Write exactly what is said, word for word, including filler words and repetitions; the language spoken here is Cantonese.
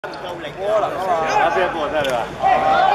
夠力啊！打邊一個真係你話？